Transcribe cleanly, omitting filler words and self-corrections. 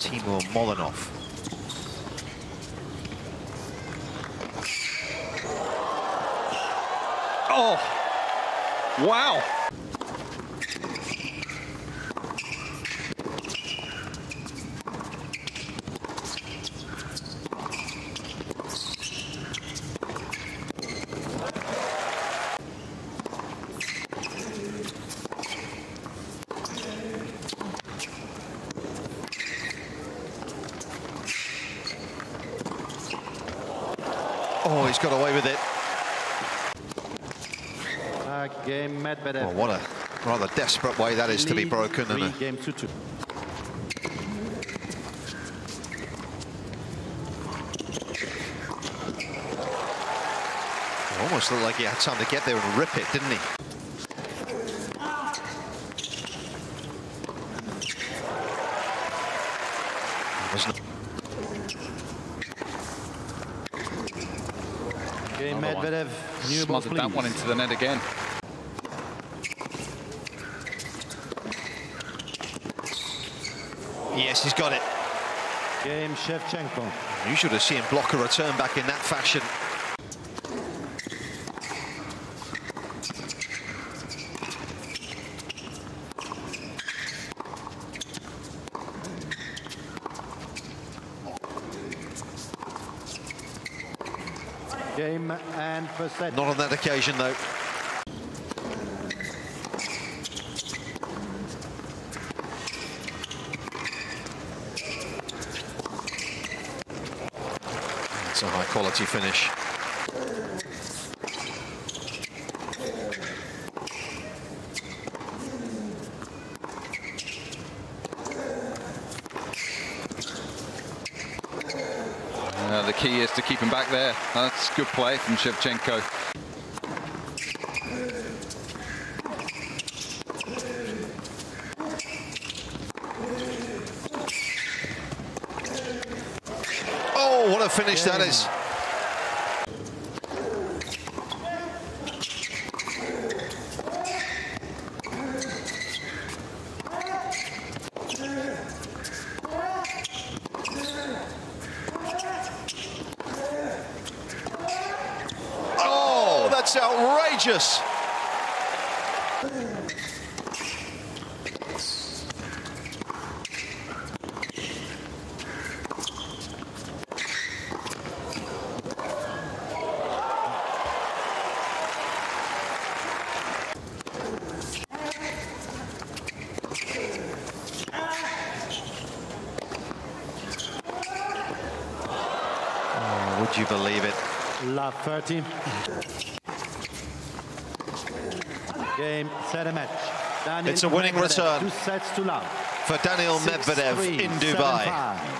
Timur Molinov. Oh, wow. Oh, he's got away with it. Game Medvedev. Oh, what a rather desperate way that is to be broken. And Game 2-2. it almost looked like he had time to get there and rip it, didn't he? Game Medvedev. New ball, Smothered that one into the net again. Yes, he's got it. Game Shevchenko. You should have seen block a return back in that fashion. Game and first set. Not on that occasion, though. It's a high-quality finish. The key is to keep him back there. That's good play from Shevchenko. Oh, what a finish that is. Oh, that's outrageous. Would you believe it? Love 30. Game, set a match. Daniil It's a winning Medvedev, return 2 sets to love. for Daniil Medvedev in Dubai.